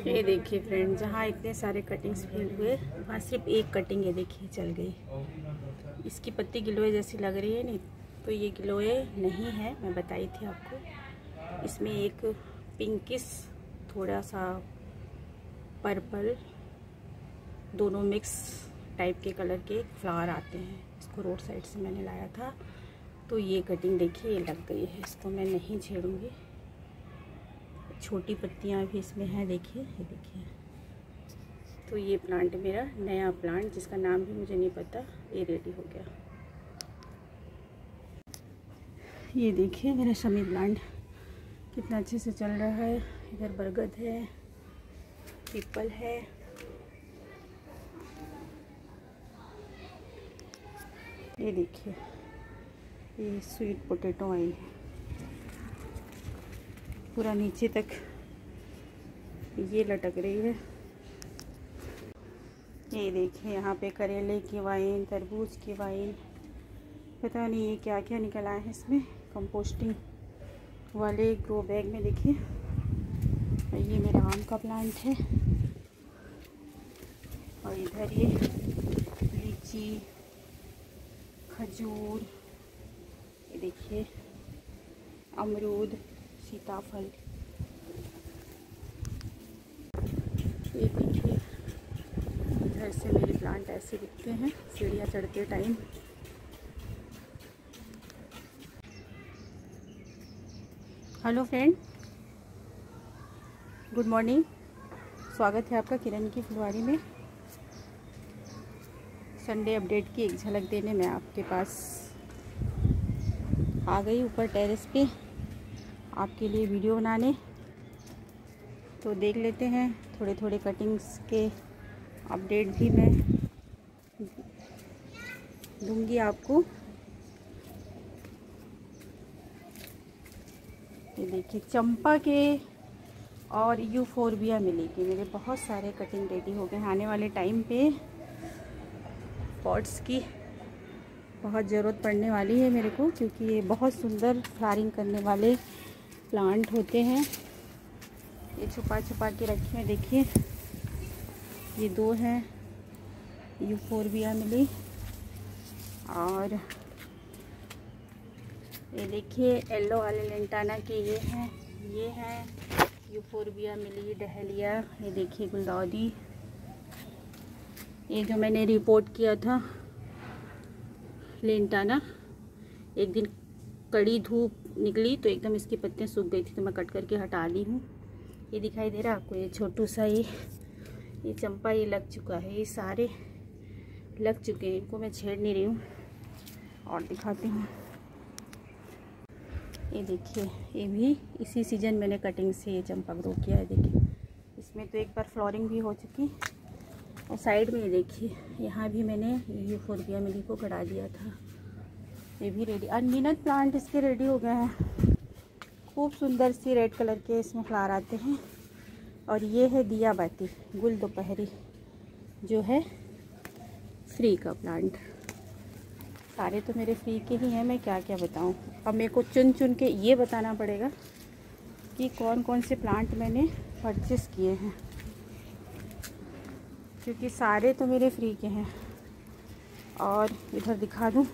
ये देखिए फ्रेंड, जहाँ इतने सारे कटिंग्स फेल हुए वहाँ सिर्फ एक कटिंग ये देखिए चल गई। इसकी पत्ती गिलोय जैसी लग रही है नहीं, तो ये गिलोय नहीं है, मैं बताई थी आपको। इसमें एक पिंकिश थोड़ा सा पर्पल दोनों मिक्स टाइप के कलर के फ्लावर आते हैं। इसको रोड साइड से मैंने लाया था, तो ये कटिंग देखिए ये लग गई है। इसको मैं नहीं छेड़ूंगी। छोटी पत्तियां भी इसमें हैं, देखिए ये देखिए। तो ये प्लांट मेरा नया प्लांट, जिसका नाम भी मुझे नहीं पता, ये रेडी हो गया। ये देखिए मेरा शमी प्लांट कितना अच्छे से चल रहा है। इधर बरगद है, पीपल है, ये देखिए ये स्वीट पोटैटो आई है, पूरा नीचे तक ये लटक रही है। ये देखिए यहाँ पे करेले की वाइन, तरबूज की वाइन, पता नहीं ये क्या क्या निकल आया है इसमें। कंपोस्टिंग वाले ग्रो बैग में देखिए। ये मेरा आम का प्लांट है, और इधर ये लीची, खजूर, ये देखिए अमरूद, सीताफल। ये देखिए इधर से मेरे प्लांट ऐसे दिखते हैं सीढ़ियाँ चढ़ते time. Hello friend, good morning. स्वागत है आपका किरण की फुलवारी में। संडे अपडेट की एक झलक देने मैं आपके पास आ गई ऊपर टेरेस पे आपके लिए वीडियो बनाने। तो देख लेते हैं, थोड़े थोड़े कटिंग्स के अपडेट भी मैं दूंगी आपको। ये देखिए चंपा के और यूफोरबिया मिलेगी। मेरे बहुत सारे कटिंग रेडी हो गए। आने वाले टाइम पे पॉट्स की बहुत ज़रूरत पड़ने वाली है मेरे को, क्योंकि ये बहुत सुंदर फ्लावरिंग करने वाले प्लांट होते हैं। ये छुपा छुपा के रखे हैं, देखिए ये दो हैं यूफोरबिया मिली, और ये देखिए येलो वाले लेंटाना के ये हैं यूफोरबिया मिली, डहेलिया। ये देखिए गुलदाउदी, ये जो मैंने रिपोर्ट किया था लेंटाना, एक दिन कड़ी धूप निकली तो एकदम इसकी पत्तियां सूख गई थी, तो मैं कट करके हटा ली हूँ। ये दिखाई दे रहा है आपको, ये छोटू सा ये चंपा ये लग चुका है, ये सारे लग चुके हैं, इनको मैं छेड़ नहीं रही हूँ। और दिखाती हूँ, ये देखिए ये भी इसी सीजन मैंने कटिंग से ये चंपा ग्रो किया है। देखिए इसमें तो एक बार फ्लोरिंग भी हो चुकी, और साइड में ये देखिए यहाँ भी मैंने यूफोरबिया मिली को गड़ा दिया था। ये भी रेडी, अनगिनत प्लांट इसके रेडी हो गए हैं। खूब सुंदर सी रेड कलर के इसमें फ्लावर आते हैं। और ये है दिया बाती गुल दोपहरी, जो है फ्री का प्लांट। सारे तो मेरे फ्री के ही हैं, मैं क्या क्या बताऊं। अब मेरे को चुन चुन के ये बताना पड़ेगा कि कौन कौन से प्लांट मैंने परचेस किए हैं, क्योंकि सारे तो मेरे फ्री के हैं। और इधर दिखा दूं,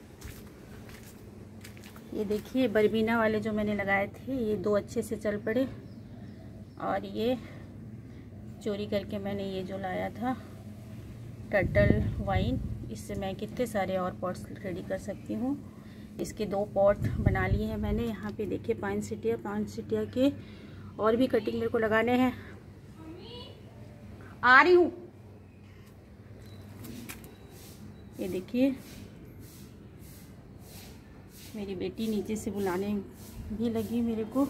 ये देखिए बरबीना वाले जो मैंने लगाए थे, ये दो अच्छे से चल पड़े। और ये चोरी करके मैंने ये जो लाया था टर्टल वाइन, इससे मैं कितने सारे और पॉट्स रेडी कर सकती हूँ। इसके 2 पॉट बना लिए हैं मैंने। यहाँ पे देखिए पाइन सिटिया के और भी कटिंग मेरे को लगाने हैं। आ रही हूँ। ये देखिए मेरी बेटी नीचे से बुलाने भी लगी मेरे को।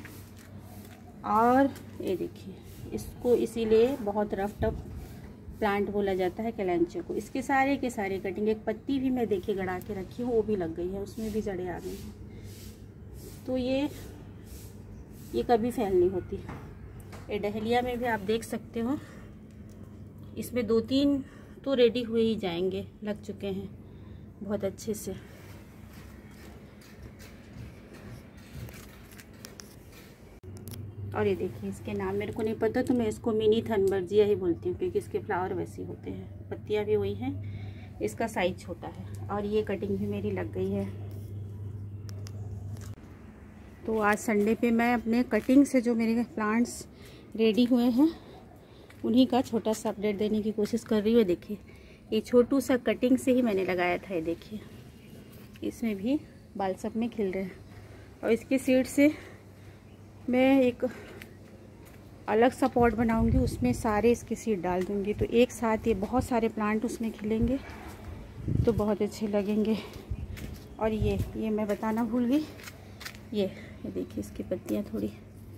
और ये देखिए इसको इसीलिए बहुत रफ टफ प्लांट बोला जाता है, कैलेंचो को। इसके सारे के सारे कटिंग, एक पत्ती भी मैं देखिए गड़ा के रखी हूँ, वो भी लग गई है, उसमें भी जड़ें आ गई हैं। तो ये कभी फेल नहीं होती। ये डहेलिया में भी आप देख सकते हो, इसमें 2-3 तो रेडी हुए ही जाएंगे, लग चुके हैं बहुत अच्छे से। और ये देखिए इसके नाम मेरे को नहीं पता, तो मैं इसको मिनी थनबर्जिया ही बोलती हूँ क्योंकि इसके फ्लावर वैसे होते हैं, पत्तियाँ भी वही हैं, इसका साइज़ छोटा है। और ये कटिंग भी मेरी लग गई है। तो आज संडे पे मैं अपने कटिंग से जो मेरे प्लांट्स रेडी हुए हैं उन्हीं का छोटा सा अपडेट देने की कोशिश कर रही हूँ। देखिए ये छोटू सा कटिंग से ही मैंने लगाया था, ये देखिए इसमें भी बाल सब में खिल रहे हैं। और इसके सीड से मैं एक अलग सा पॉट बनाऊंगी, उसमें सारे इसके सीड डाल दूंगी, तो एक साथ ये बहुत सारे प्लांट उसमें खिलेंगे तो बहुत अच्छे लगेंगे। और ये मैं बताना भूल गई, ये देखिए इसकी पत्तियाँ थोड़ी,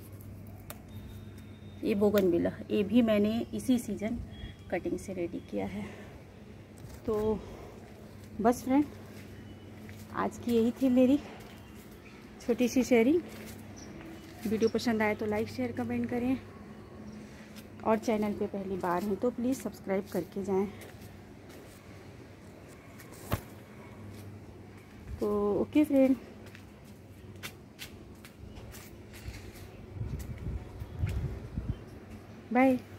ये बोगनविला, ये भी मैंने इसी सीज़न कटिंग से रेडी किया है। तो बस फ्रेंड, आज की यही थी मेरी छोटी सी शेयरिंग। वीडियो पसंद आए तो लाइक शेयर कमेंट करें, और चैनल पे पहली बार हैं तो प्लीज़ सब्सक्राइब करके जाएं। तो ओके फ्रेंड, बाय।